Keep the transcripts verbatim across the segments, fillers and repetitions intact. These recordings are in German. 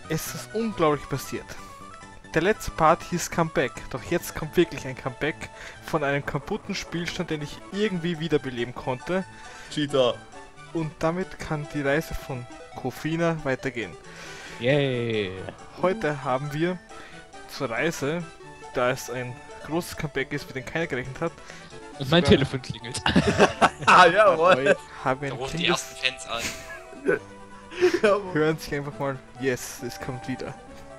Es ist unglaublich passiert. Der letzte Part hieß Comeback, doch jetzt kommt wirklich ein Comeback von einem kaputten Spielstand, den ich irgendwie wiederbeleben konnte. Cheater. Und damit kann die Reise von Kofina weitergehen. Yay! Heute haben wir zur Reise, da es ein großes Comeback ist, mit dem keiner gerechnet hat, Und mein sogar- Telefon klingelt. Ah, jawohl. haben wir Da ein rufen die kleines... ersten Fans an. jawohl. Hören sich einfach mal, yes, es kommt wieder.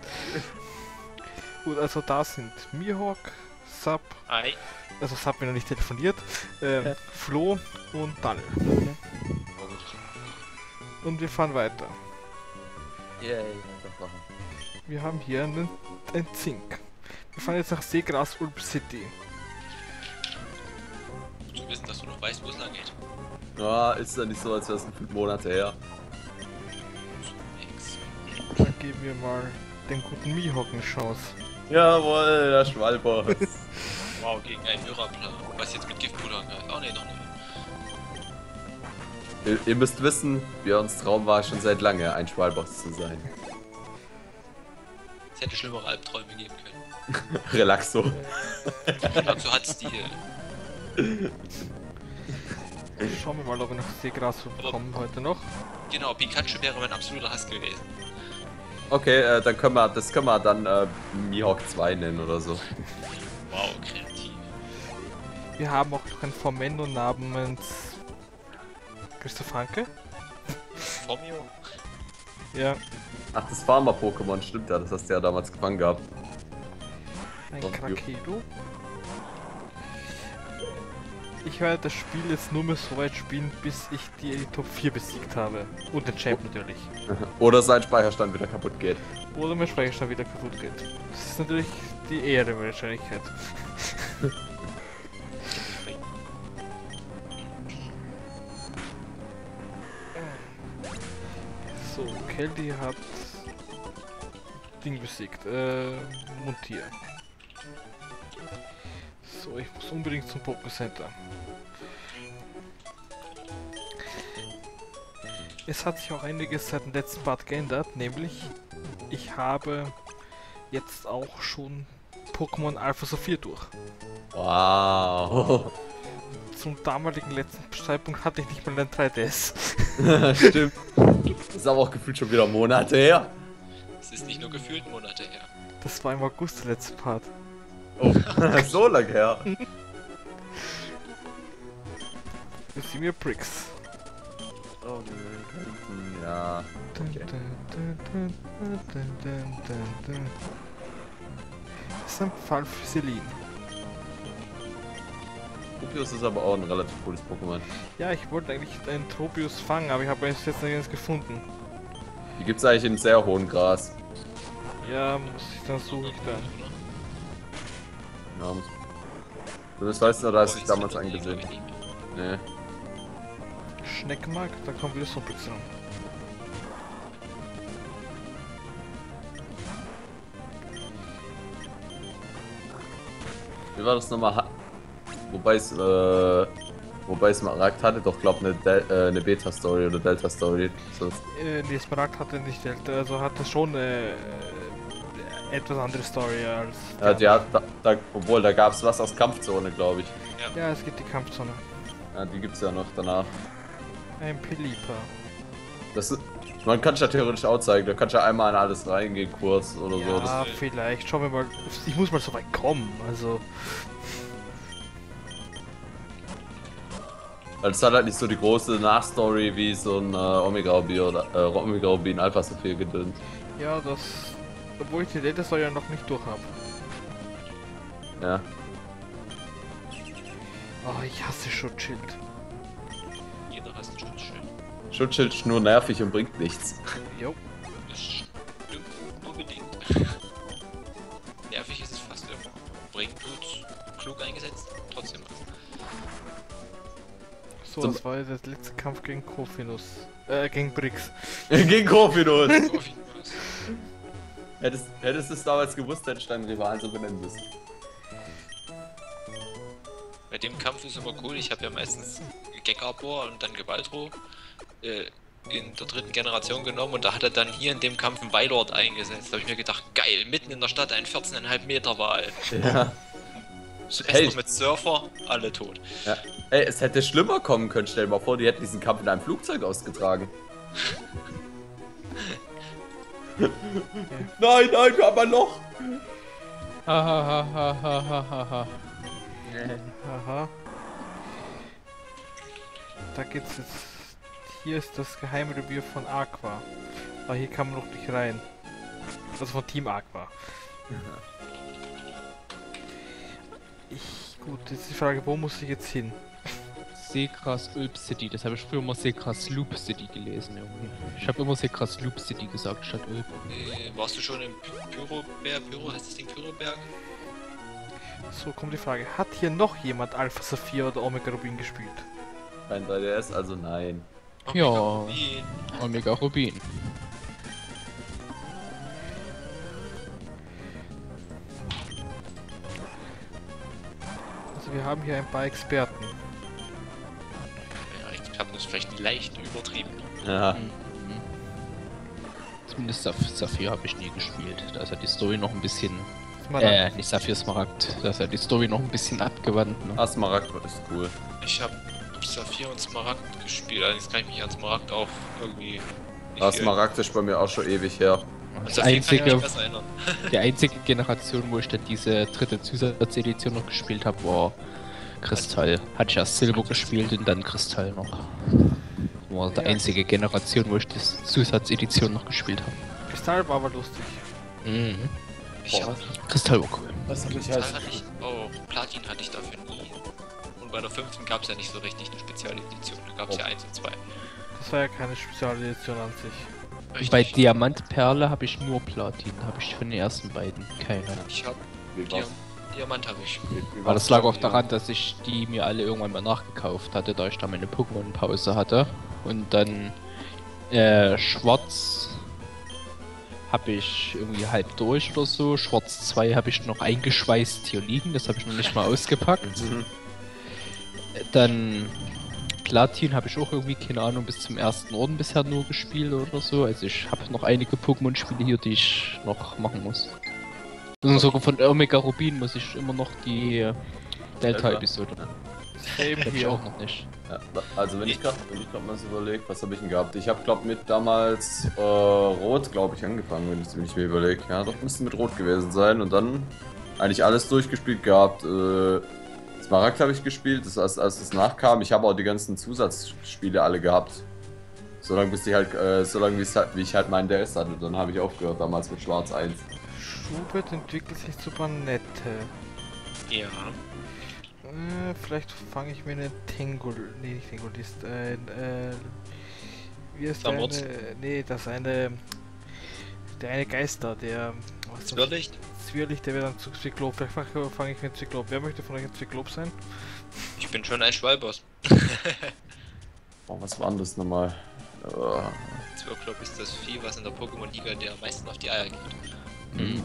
Gut, also da sind Mihawk, Sub, Hi. also Sub, wenn er nicht telefoniert, ähm, Ja. Flo und Daniel. Und wir fahren weiter. Yay, das machen. Wir haben hier einen, einen Zink. Wir fahren jetzt nach Seegras Ulp City. Du wissen, dass du noch weißt, wo es lang geht. Ja, ist ja nicht so, als wäre es fünf Monate her. Nix. Dann geben wir mal den guten Mihawk eine Chance. Jawohl, der Schwalber. Wow, gegen einen Myrapler. Was jetzt mit Giftpuder angreift. Oh ne, noch nicht. ihr, ihr müsst wissen, Björns Traum war schon seit lange, ein Schwalboss zu sein. Es hätte schlimmere Albträume geben können. Relaxo. Dazu hat Stil. Schauen wir mal, ob wir nach Seegras kommen heute noch. Genau, Pikachu wäre mein absoluter Hass gewesen. Okay, äh, dann können wir, das können wir dann äh, Mihawk zwei nennen oder so. Wow, kreativ. Wir haben auch noch einen Formendo namens Christoph Hanke. Formio? Ja, Ach, das Farmer-Pokémon, stimmt ja, das hast du ja damals gefangen gehabt. ein Und Krakedo. Ich werde das Spiel jetzt nur mehr so weit spielen, bis ich die Top vier besiegt habe. Und den Champ natürlich. Oder sein Speicherstand wieder kaputt geht. Oder mein Speicherstand wieder kaputt geht. Das ist natürlich die ehre Wahrscheinlichkeit. So, Kelly hat Ding besiegt. Äh, Montier. So, ich muss unbedingt zum Poké Center. Es hat sich auch einiges seit dem letzten Part geändert, nämlich ich habe jetzt auch schon Pokémon Alpha Saphir durch. Wow. Zum damaligen letzten Zeitpunkt hatte ich nicht mal ein drei D S. Stimmt. Das ist aber auch gefühlt schon wieder Monate her. Es ist nicht nur gefühlt Monate her. Das war im August der letzte Part. Oh, so lange her. Jetzt sind wir Bricks. Oh, wir könnten, ja. Okay. Das ist ein Fall für Celine. Rupius ist aber auch ein relativ cooles Pokémon. Ja, ich wollte eigentlich einen Tropius fangen, aber ich habe jetzt jetzt nirgends gefunden. Die gibt's eigentlich in sehr hohem Gras. Ja, muss ich dann suche ich dann. Ja, muss. Das weißt du, da hast Oh, ich jetzt damals findet man die, angesehen. glaub ich, nicht mehr. Nee. Schneckenmark, da kommt wieder so ein bisschen. Wie war das nochmal? Ha- Wobei es, äh, wobei es Marakt hatte doch, glaub eine, Del äh, eine Beta-Story oder Delta-Story. So. Äh, nee, Smaragd hatte nicht Delta, also hatte schon eine äh, etwas andere Story als. die Ja, die andere. hat, da, da, obwohl da gab's was aus Kampfzone, glaube ich. Ja, es gibt die Kampfzone. Ja, die gibt's ja noch danach. Ein Pelipa. Das ist, man kann ja theoretisch auch zeigen, da kannst du ja einmal in alles reingehen, kurz oder so. Das, Ja, vielleicht. Schauen wir mal. Ich muss mal so weit kommen. Also. weil es hat halt nicht so die große Nachstory wie so ein äh, Omega-Ruby oder äh, Omega-Ruby in Alpha Saphir gedönt. Ja, das. Obwohl ich die Delta Story ja noch nicht durch habe. Ja. Oh, ich hasse Schutzschild. Jeder hasst ein Schutzschild. Schutzschild ist nur nervig und bringt nichts. Jo. Das stimmt nur bedingt. Nervig ist es fast immer. Bringt tut's klug eingesetzt, trotzdem was. So, Zum- das war jetzt der letzte Kampf gegen Kofinus. Äh, gegen Brix. Gegen Kofinus! So viel was. hättest, hättest du es damals gewusst, hättest du deinen Rivalen so benennen müssen. Bei dem Kampf ist immer cool, ich habe ja meistens Gekabor und dann Gewaltro. Äh, in der dritten Generation genommen und da hat er dann hier in dem Kampf einen Weilord eingesetzt. Da habe ich mir gedacht, geil, mitten in der Stadt ein vierzehn Komma fünf Meter Wal. Ja. Erst Hey. noch mit Surfer, alle tot. Ja. Ey, es hätte schlimmer kommen können, stell dir mal vor, die hätten diesen Kampf in einem Flugzeug ausgetragen. Nein, nein, wir haben ein Loch! Hahaha. Aha. Da geht's jetzt. Hier ist das geheime Revier von Aqua. Aber hier kann man noch nicht rein. Also von Team Aqua. Ich. Gut, jetzt ist die Frage, wo muss ich jetzt hin? Seekras Ulp City, das habe ich früher immer Seekras Loop City gelesen irgendwie. Ich habe immer Seekras Loop City gesagt statt Ulp. Äh, warst du schon im Pyroberg? Pyro heißt das Ding Pyroberg? So kommt die Frage, hat hier noch jemand Alpha Saphir oder Omega Rubin gespielt? Kein drei D S, also nein. Ja. Rubin. Omega Rubin. Also wir haben hier ein paar Experten. Ja, Experten ist vielleicht leicht übertrieben. Ja. Mhm. Zumindest Saph Saphir habe ich nie gespielt. Da ist ja die Story noch ein bisschen. Smaragd. Äh, nicht Saphir Smaragd. Da ist ja die Story noch ein bisschen abgewandt. Ne? Ah, Smaragd ist cool. Ich habe Saphir und Smaragd gespielt, allerdings kann ich mich an Smaragd auch irgendwie nicht Ah, viel- Smaragd ist bei mir auch schon ewig her. An Das Saphir kann ich mich einzige, besser erinnern. die einzige Generation, wo ich dann diese dritte Zusatzedition noch gespielt habe, war Kristall. Hatte ich erst Silber gespielt und dann Kristall noch. War die Ja. einzige Generation, wo ich die Zusatzedition noch gespielt habe. Kristall war aber lustig. Mhm. Ich hab, Kristall war cool. Was hab ich Kristall hatte ich, oh, Platin hatte ich dafür nie. Und bei der fünften gab es ja nicht so richtig eine Spezialedition, da gab es Oh. ja eins und zwei. Das war ja keine Spezialedition an sich. Richtig. Bei Diamantperle habe ich nur Platin, habe ich von den ersten beiden keine. Ich hab Wie Diam war's? Diamant habe ich. Wie, wie Aber war's das lag bei auch dir? daran, dass ich die mir alle irgendwann mal nachgekauft hatte, da ich da meine Pokémon-Pause hatte. Und dann äh, Schwarz habe ich irgendwie halb durch oder so. Schwarz zwei habe ich noch eingeschweißt hier liegen, das habe ich noch nicht mal ausgepackt. Mhm. Dann Platin habe ich auch irgendwie, keine Ahnung, bis zum ersten Orden bisher nur gespielt oder so. Also ich habe noch einige Pokémon-Spiele hier, die ich noch machen muss. Und sogar von Omega Rubin muss ich immer noch die äh, Delta-Episode. Eben Die hab ich hier. auch noch nicht. Ja, also wenn ich gerade wenn ich grad mal so überlege, was habe ich denn gehabt? Ich habe glaube mit damals äh, Rot, glaube ich, angefangen, wenn ich, wenn ich mir überlege. Ja, doch müsste mit Rot gewesen sein und dann eigentlich alles durchgespielt gehabt. Äh, Smaragd habe ich gespielt, das als, als es nachkam. Ich habe auch die ganzen Zusatzspiele alle gehabt. Solange bis die halt, äh, solange halt, wie ich halt meinen D S hatte, dann habe ich aufgehört damals mit Schwarz eins. Schubert entwickelt sich zu Banette. Ja. Äh, vielleicht fange ich mir eine Tengul. Nee, nicht Tengulist. Äh, äh, wie ist der Samurz. eine? Nee, das eine. Der eine Geister, der. Was ist das? Zwirrlicht? Zwirrlicht, der wird dann zu Zyklop. Vielleicht fange fang ich mit Zyklop. Wer möchte von euch ein Zyklop sein? Ich bin schon ein Schwalboss. Oh, was war denn das nochmal? Oh, Zwirklop ist das Vieh, was in der Pokémon-Liga der am meisten auf die Eier geht. Mhm.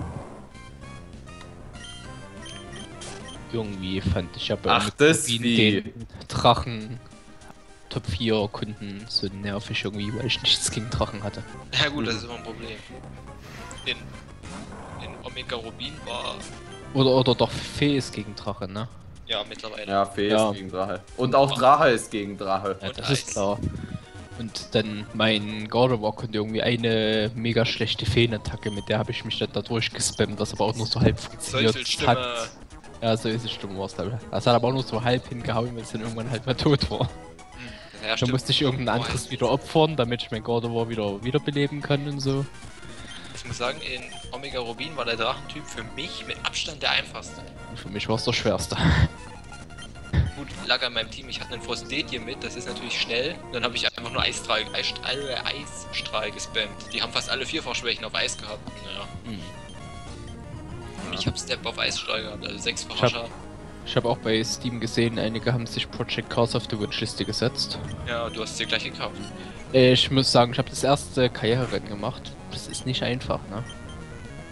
Irgendwie fand ich ja bei Ach, Omega das Rubin Vieh. den Drachen Top vier Kunden so nervig irgendwie, weil ich nichts gegen Drachen hatte. Ja gut, das ist immer ein Problem. In, in Omega Rubin war Oder oder doch Fee ist gegen Drache, ne? ja mittlerweile. ja, Fee Ja. ist gegen Drache. Und auch Drache ist gegen Drache. Ja, Und das ist Eis. klar. Und dann mein Gardevoir konnte irgendwie eine mega schlechte Feenattacke, mit der habe ich mich dann da durchgespammt, was aber auch nur so halb funktioniert Teufelsstimme. hat. Ja, so ist es Stimme war's, glaube ich. Das hat aber auch nur so halb hingehauen, weil es dann irgendwann halt mal tot war. Hm, ja, Dann stimmt. musste ich irgendein anderes wieder opfern, damit ich mein Gardevoir wieder wiederbeleben kann und so. Ich muss sagen, in Omega Rubin war der Drachentyp für mich mit Abstand der einfachste. Und für mich war es der schwerste. Gut, lag an meinem Team, ich hatte einen Frostetje mit, das ist natürlich schnell. Und dann habe ich einfach nur Eisstrahl, Eisstrahl, Eisstrahl gespammt. Die haben fast alle Vierfachschwächen auf Eis gehabt. Naja. Hm. Und ich habe Step auf Eisstrahl gehabt, also Ich sechsfacher hab- Schaden. Ich habe auch bei Steam gesehen, einige haben sich Project Cars auf die Wunschliste gesetzt. Ja, du hast es dir gleich gekauft. Äh, Ich muss sagen, ich habe das erste Karriererennen gemacht. Das ist nicht einfach, ne?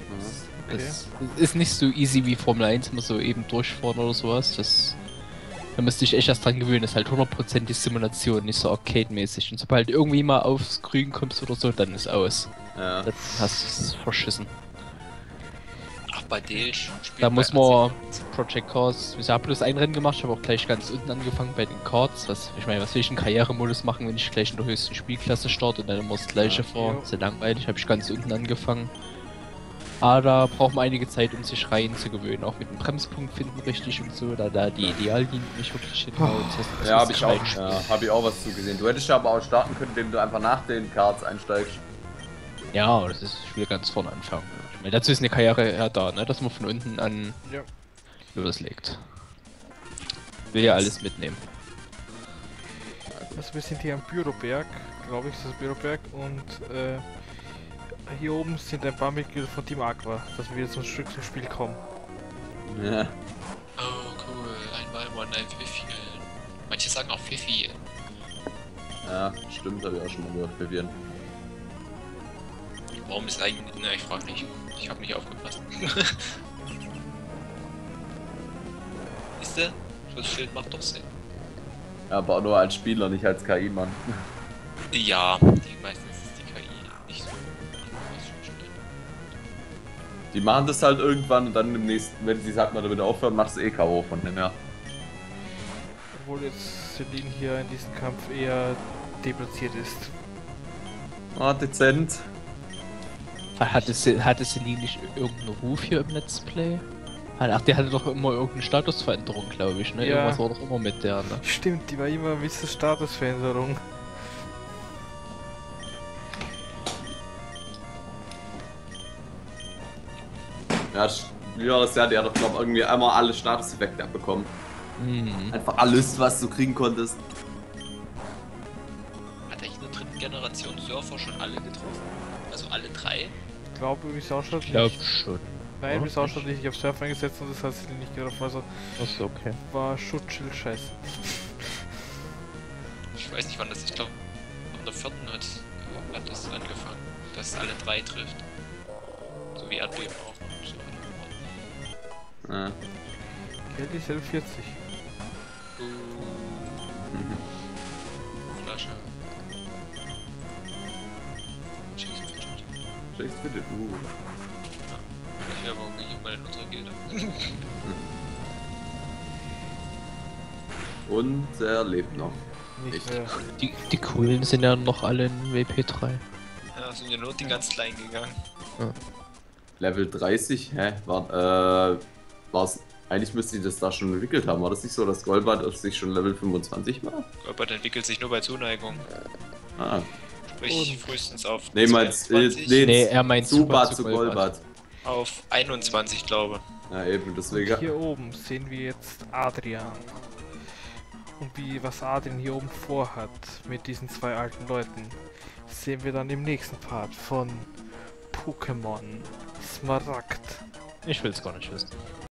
Okay. Das ist nicht so easy wie Formel eins, mal so eben durchfahren oder sowas. Das Da müsste ich echt erst dran gewöhnen, das ist halt hundert Prozent die Simulation, nicht so arcade-mäßig. Und sobald irgendwie mal aufs Grün kommst oder so, dann ist aus. Ja. Dann hast du es verschissen. Ach, bei Dale spielt Da bei muss man A C. Project Cars, ich habe bloß ein Rennen gemacht, ich habe auch gleich ganz unten angefangen bei den Karts. Was, ich meine, was will ich in Karrieremodus machen, wenn ich gleich in der höchsten Spielklasse starte und dann immer das gleiche Ja, fahre? jo. Sehr langweilig, habe ich ganz unten angefangen. Aber da braucht man einige Zeit, um sich rein zu gewöhnen. Auch mit dem Bremspunkt finden richtig und so, da da die Ideallinie nicht wirklich hinhaut. Das heißt, das Ja, muss habe ich auch, reinspielen. ja, hab ich auch was zugesehen. Du hättest ja aber auch starten können, indem du einfach nach den Cards einsteigst. Ja, das ist, ich will ganz vorne anfangen. Ich meine, dazu ist eine Karriere ja da, ne? Dass man von unten an Ja. loslegt. Will ja alles mitnehmen. Also wir sind hier am Büroberg, glaube ich, ist das Büroberg, und äh, hier oben sind ein paar Mitglieder von Team Aqua, dass wir jetzt ein Stück zum Spiel kommen. Ja. Oh, cool. Einmal One Night Vivian. Manche sagen auch Vivian. Ja, stimmt, habe ich auch schon mal gehört, Vivian. Warum ist eigentlich... Na, ich frag nicht. Ich hab nicht aufgepasst. Siehst du? Schutzschild macht doch Sinn. Ja, aber auch nur als Spieler, nicht als K I-Mann. Ja, die meistens ist die K I nicht so... Die machen das halt irgendwann und dann im nächsten, wenn sie sagt, man damit aufhören, machst du eh K O von dem her. Obwohl jetzt Celine hier in diesem Kampf eher deplatziert ist. Ah, dezent. Hatte, Se- hatte Celine nicht irgendeinen Ruf hier im Let's Play? Ach, der hatte doch immer irgendeine Statusveränderung, glaube ich, ne? Ja. Irgendwas war doch immer mit der, ne? Stimmt, die war immer mit der Statusveränderung. Ja, wie war das ja, der hat doch, glaub irgendwie einmal alle Statuseffekte abbekommen. Mhm. Einfach alles, was du kriegen konntest. Hat er in der dritten Generation Surfer schon alle getroffen? Also alle drei? Ich glaube, wie Sauschott Ich glaube nicht. schon. Nein, Ja, wie Sauschott nicht. Ich habe Surf eingesetzt und das hat sie nicht getroffen. Also Achso, okay. war Schutzschild scheiße. Ich weiß nicht wann das... Ich glaube, in der vierten hat, hat das angefangen, dass es alle drei trifft. So wie Erdbeben auch und so weiter. Ja. Kelly ist L vierzig. Mhm. Flasche. Schieß Fidget. Shakespeare, uh. Ich habe auch nicht mal in unserer Gilde. Und er lebt noch. Nicht Echt? mehr. Die, die coolen sind ja noch alle in W P drei. Ja, sind ja nur die ganz kleinen gegangen. Level dreißig, hä? War, äh, war's. Eigentlich müsste ich das da schon entwickelt haben. War das nicht so, dass Golbart sich schon Level fünfundzwanzig war? Golbert entwickelt sich nur bei Zuneigung. Ah. Sprich, Und- frühestens auf Nee, meinst äh, zweiundzwanzig, nee, Nee, er meint Zubat Super zu zu Golbart. Golbart. auf einundzwanzig, glaube Ja, eben, Und deswegen. hier oben sehen wir jetzt Adrian. Und wie was Adrian hier oben vorhat mit diesen zwei alten Leuten, sehen wir dann im nächsten Part von Pokémon Smaragd. Ich will's gar nicht wissen.